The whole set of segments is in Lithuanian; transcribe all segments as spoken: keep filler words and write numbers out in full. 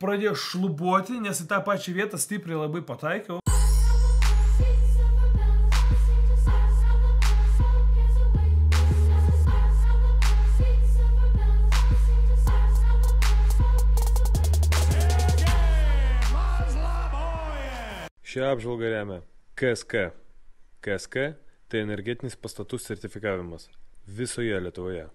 pradėjo šlubuoti, nes į tą pačią vietą stipriai labai pataikiau. Šią apžvalgą remia K S K. K S K tai energetinis pastatų sertifikavimas visoje Lietuvoje.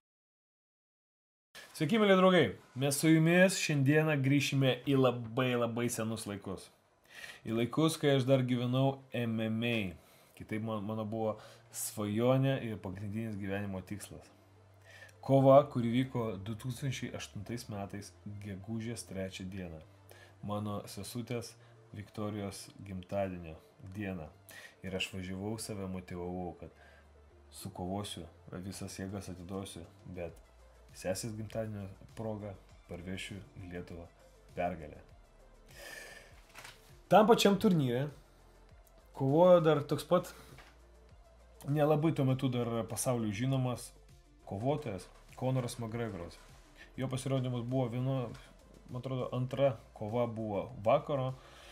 Sveiki, mėly draugai, mes su jumis šiandieną grįšime į labai labai senus laikus. Į laikus, kai aš dar gyvenau M M A. Kitaip mano buvo svajonė ir pagrindinis gyvenimo tikslas. Kova, kuri vyko du tūkstančiai aštuntais metais gegužės trečią dieną. Mano sesutės Viktorijos gimtadienio dieną. Ir aš važiavau, save motyvavau, kad sukovosiu, visas jėgas atiduosiu, bet sesės gimtadienio proga parvešiu į Lietuvą pergalę. Tam pačiam turnyre kovojo dar toks pat nelabai tuo metu dar pasauliu žinomas kovotojas Conoras McGregoras. Jo pasirodymas buvo vieno, man atrodo, antra kova buvo vakaro.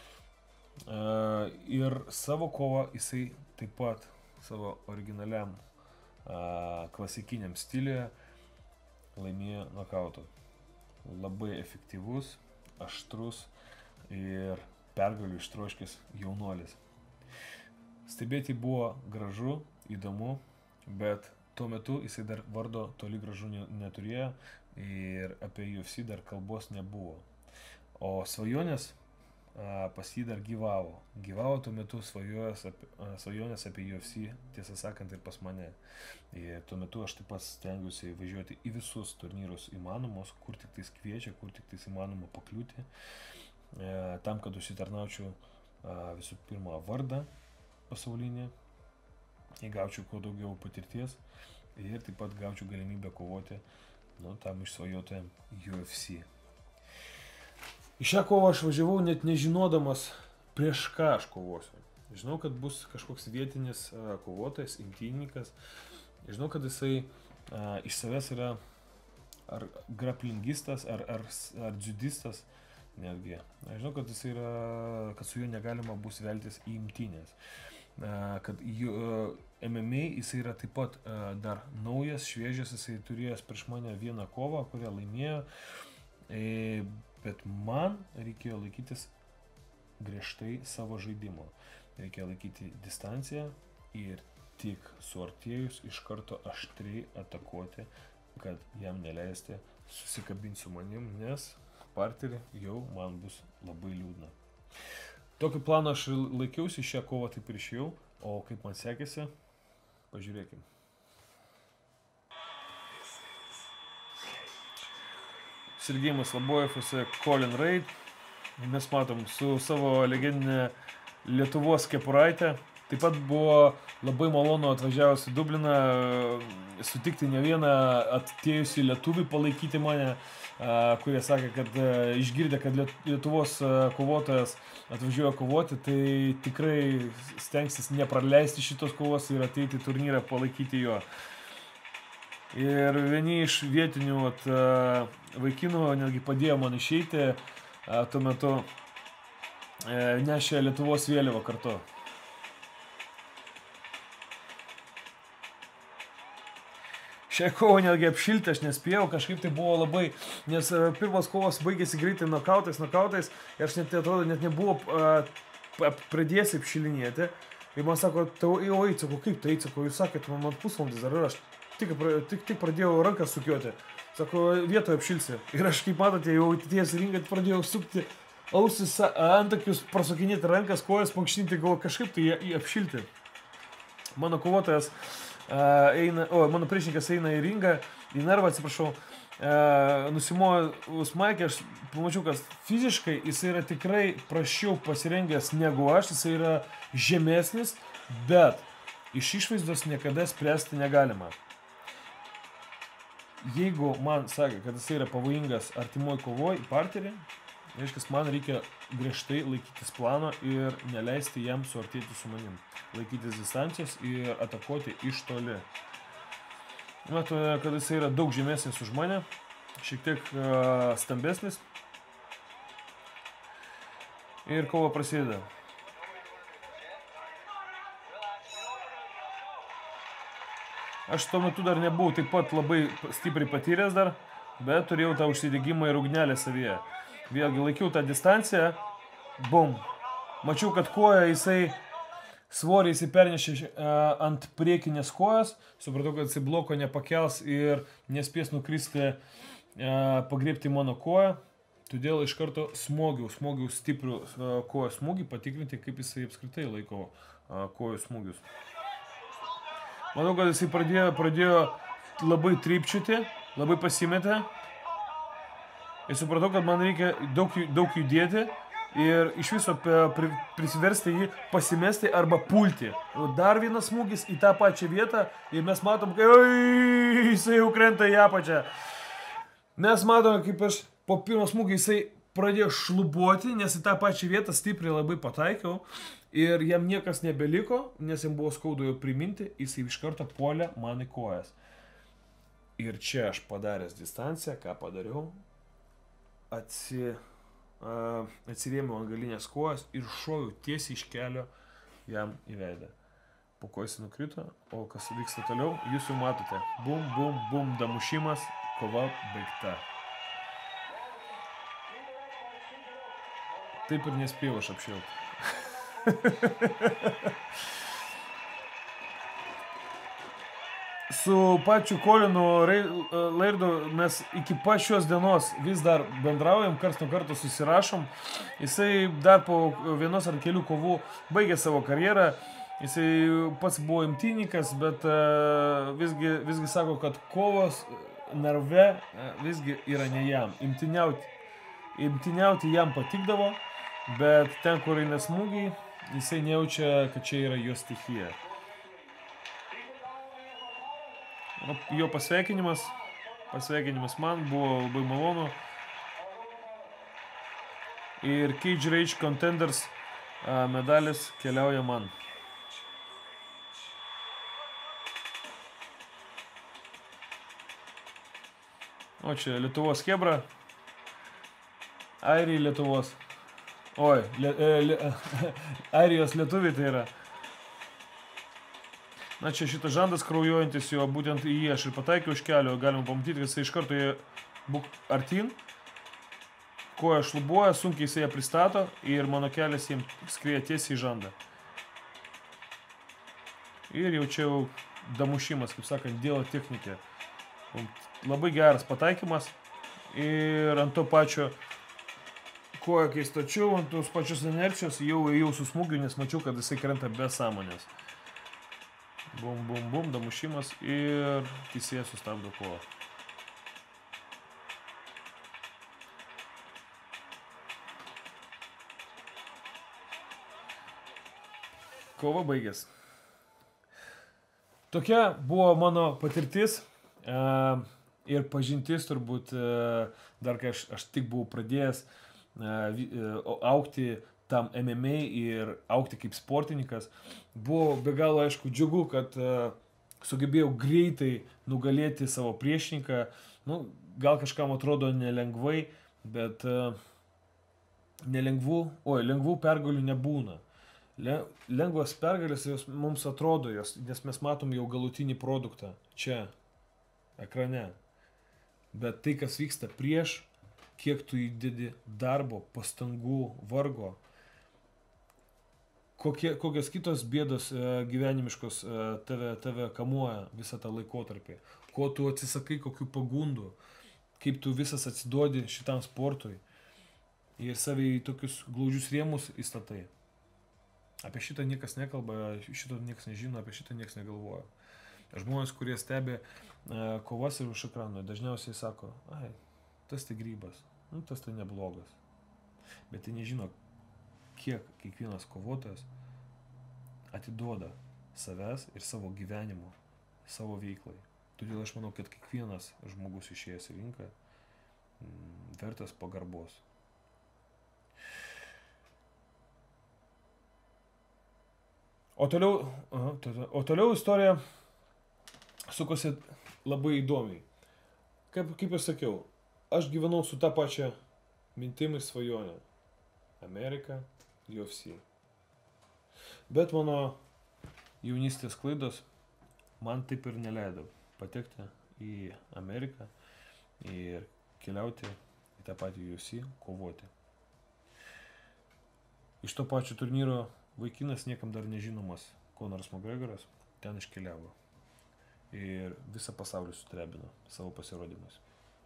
Uh, ir savo kovą jisai taip pat savo originaliam uh, klasikiniam stiliuje laimėjo nokautu. Labai efektyvus, aštrus ir pergalių ištroškęs jaunuolis. Stebėti buvo gražu, įdomu, bet tuo metu jisai dar vardo toli gražu neturėjo ir apie U F C dar kalbos nebuvo. O svajonės pas jį dar gyvavo. Gyvavo tuo metu svajonės apie, svajonės apie U F C, tiesą sakant, ir pas mane. Ir tuo metu aš taip pat stengiuosi važiuoti į visus turnyrus įmanomus, kur tik tais kviečia, kur tik tais įmanoma pakliūti, e, tam, kad užsitarnaučiau a, visų pirma vardą pasaulinį, įgaučiau kuo daugiau patirties ir taip pat gaučiau galimybę kovoti, nu, tam išsvajotajam U F C. Į šią kovą aš važiavau net nežinodamas, prieš ką aš kovosiu. Žinau, kad bus kažkoks vietinis a, kovotojas, imtynininkas. Žinau, kad jisai a, iš savęs yra ar grapplingistas, ar, ar, ar judistas netgi. Aš žinau, kad jisai yra, kad su juo negalima bus veltis į imtynės. A, kad jų, a, M M A jisai yra taip pat a, dar naujas, šviežias, jisai turėjęs prieš mane vieną kovą, kurią laimėjo. E, Bet man reikėjo laikytis griežtai savo žaidimo. Reikėjo laikyti distanciją ir tik suartėjus iš karto aštriai atakuoti, kad jam neleisti susikabinti su manim, nes parterį jau man bus labai liūdna. Tokį planą aš laikiausi, šią kovą taip ir išėjau, o kaip man sekėsi, pažiūrėkim. Sergejus Labojevas, Colin Reid. Mes matom su savo legendinė Lietuvos kepuraitė. Taip pat buvo labai malonu atvažiavus į Dubliną, sutikti ne vieną atėjusi lietuvį palaikyti mane, kurie sakė, kad išgirdę, kad Lietuvos kovotojas atvažiuoja kovoti, tai tikrai stengsis nepraleisti šitos kovos ir ateiti į turnyrą palaikyti jo. Ir vieni iš vietinių at, vaikinų netgi padėjo man išeiti, tuo metu nešė Lietuvos vėliavą kartu. Šią kovą netgi apšilti aš nespėjau, kažkaip tai buvo labai, nes pirmas kovos baigėsi greitai nokautais, nokautais, ir aš net, atrodo, net nebuvo pradėjęs apšilinėti. Ir man sako, tau, jau eit, sako, kaip tai eit, sako, jūs sakėt, man pusvalandis dar ir aš Tik, tik, tik pradėjau ranką sukioti. Sako, vietoje apšilsi. Ir aš, kaip matote, jau atėjęs ringą pradėjau sukti ausis, antakius, prasukinėti rankas, kojas, mankštinti, galvo kažkaip tai apšilti. Mano kovotojas uh, eina, o, mano priešininkas eina į ringą, į narvą, atsiprašau, uh, nusimojo smaikę, aš pamačiau, kad fiziškai jis yra tikrai prašiau pasirengęs negu aš, jis yra žemesnis, bet iš išvaizdos niekada spręsti negalima. Jeigu man sakė, kad jis yra pavojingas artimoj kovoj į parterį, reiškia, man reikia griežtai laikytis plano ir neleisti jam suartėti su manim. Laikytis distancijos ir atakuoti iš toli. Matome, kad jis yra daug žemesnis už mane, šiek tiek uh, stambesnis. Ir kova prasideda. Aš tuo metu dar nebuvau taip pat labai stipriai patyręs dar, bet turėjau tą užsidegimą ir ugnelę savyje. Vėlgi laikiau tą distanciją, bum. Mačiau, kad koja jisai svorį jisai pernešė uh, ant priekinės kojas, supratau, kad jisai bloko nepakels ir nespės nukristi, uh, pagriebti mano koją, todėl iš karto smogiau, smogiau stiprių uh, kojos smūgį, patikrinti, kaip jisai apskritai laiko uh, kojos smūgius. Manau, kad jisai pradėjo, pradėjo labai trypčiuti, labai pasimetė. Ir supratau, kad man reikia daug, daug judėti ir iš viso prisiversti jį pasimesti arba pulti. Dar vienas smūgis į tą pačią vietą ir mes matom, kad oi, jisai jau krenta į apačią. Mes matom, kaip aš po pirmo smūgį jisai pradėjo šlubuoti, nes į tą pačią vietą stipriai labai pataikiau. Ir jam niekas nebeliko, nes jam buvo skaudu jau priminti, jisai iš karto puolė man į kojas. Ir čia aš padaręs distanciją, ką padariau, atsi, uh, atsirėmiau ant galinės kojas ir šoviau tiesiai iš kelio jam į veidą. Po ko jis nukrito, o kas vyksta toliau, jūs jau matote. Bum, bum, bum, damušimas, kova baigta. Taip ir nespėjau aš apšilti. Su pačiu Kolinu Lairdu mes iki pat šios dienos vis dar bendraujam, karts nuo karto susirašom. Jisai dar po vienos ar kelių kovų baigė savo karjerą. Jisai pats buvo imtynininkas, bet visgi, visgi sako, kad kovos narve visgi yra ne jam. Imtyniauti, imtyniauti jam patikdavo, bet ten, kur eina smūgiai, jisai nejaučia, kad čia yra jo stichija. Jo pasveikinimas, pasveikinimas man buvo labai malonu. Ir Cage Rage Contenders medalis keliauja man. O čia Lietuvos chebra. Airiai Lietuvos. Oi, li, li, Airijos lietuviai tai yra. Na čia šitas žandas kraujuojantis, jo būtent į jį aš ir pataikiau iš kelio, galima pamatyti, kad jisai iš karto jį buk artin, koja šlubuoja, sunkiai jisai ją pristato ir mano kelias jiems skrieja tiesiai į žandą. Ir jau čia jau damušimas, kaip sakant, dėlo technikė. Labai geras pataikymas ir ant to pačio koją, kai stačiau, ant tos pačios inercijos, jau ėjau su smūgiu, nes mačiau, kad jisai krenta be sąmonės. Bum, bum, bum, damušimas ir teisėjas sustabdo kovą. Kova baigės. Tokia buvo mano patirtis e, ir pažintis turbūt, e, dar kai aš, aš tik buvau pradėjęs augti tam M M A ir augti kaip sportininkas. Buvo be galo aišku džiugu, kad uh, sugebėjau greitai nugalėti savo priešininką. Nu, gal kažkam atrodo nelengvai, bet uh, nelengvų, oi, lengvų pergalių nebūna. Le, lengvas pergalės jos mums atrodo, jos, nes mes matom jau galutinį produktą čia, ekrane. Bet tai, kas vyksta prieš, kiek tu įdedi darbo, pastangų, vargo, kokie, kokios kitos bėdos e, gyvenimiškos e, tave, tave kamuoja visą tą laikotarpį, ko tu atsisakai, kokių pagundų, kaip tu visas atsiduodi šitam sportui ir savai į tokius glaudžius rėmus įstatai. Apie šitą niekas nekalba, šito niekas nežino, apie šitą niekas negalvoja. Žmonės, kurie stebi e, kovas ir už ekrano, dažniausiai sako, ai, tas tai grybas, nu, tas tai neblogas. Bet tai nežino, kiek kiekvienas kovotojas atiduoda savęs ir savo gyvenimo, savo veiklai. Todėl aš manau, kad kiekvienas žmogus išėjęs į rinką m, vertas pagarbos. O toliau, aha, o toliau istorija sukosi labai įdomiai. Kaip, kaip aš sakiau, aš gyvenau su tą pačią mintim ir svajonę. Amerika, U F C. Bet mano jaunystės klaidos man taip ir neleido patekti į Ameriką ir keliauti į tą patį U F C, kovoti. Iš to pačio turnyro vaikinas, niekam dar nežinomas Conoras McGregoras, ten iškeliavo. Ir visą pasaulį sutrebino savo pasirodymais.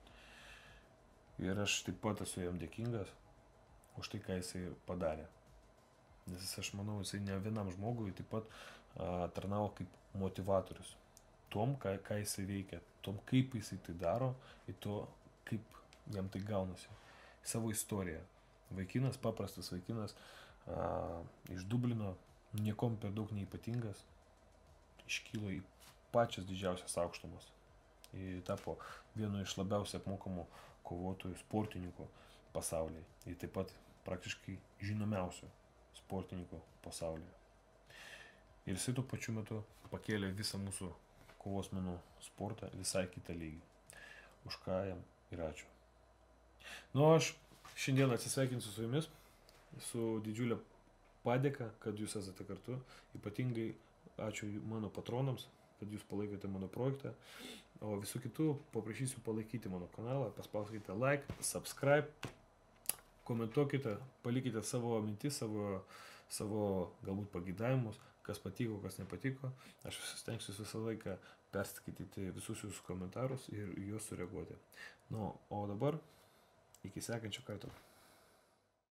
Ir aš taip pat esu jam dėkingas už tai, ką jisai padarė. Nes jis, aš manau, jisai ne vienam žmogui taip pat a, tarnavo kaip motivatorius. Tom, ką, ką jisai veikia, tom, kaip jisai tai daro, ir to, kaip jam tai gaunasi. Savo istoriją. Vaikinas, paprastas vaikinas, a, iš Dublino, niekom per daug neypatingas, iškylo į pačias didžiausias aukštumas. Ir tapo vienu iš labiausiai apmokamų kovotojų sportininkų pasaulyje. Ir taip pat praktiškai žinomiausių sportininkų pasaulyje. Ir jisai tuo pačiu metu pakėlė visą mūsų kovos menų sportą visai kitą lygį. Už ką jam ir ačiū. Nu, aš šiandien atsisveikinsiu su jumis, su didžiulė padėka, kad jūs esate kartu. Ypatingai ačiū mano patronams, kad jūs palaikote mano projektą. O visų kitų paprašysiu palaikyti mano kanalą, paspauskite like, subscribe, komentuokite, palikite savo mintis, savo, savo galbūt pageidavimus, kas patiko, kas nepatiko. Aš stengsiu visą laiką perskaityti visus jūsų komentarus ir juos sureaguoti. Nu, o dabar iki sekančio karto.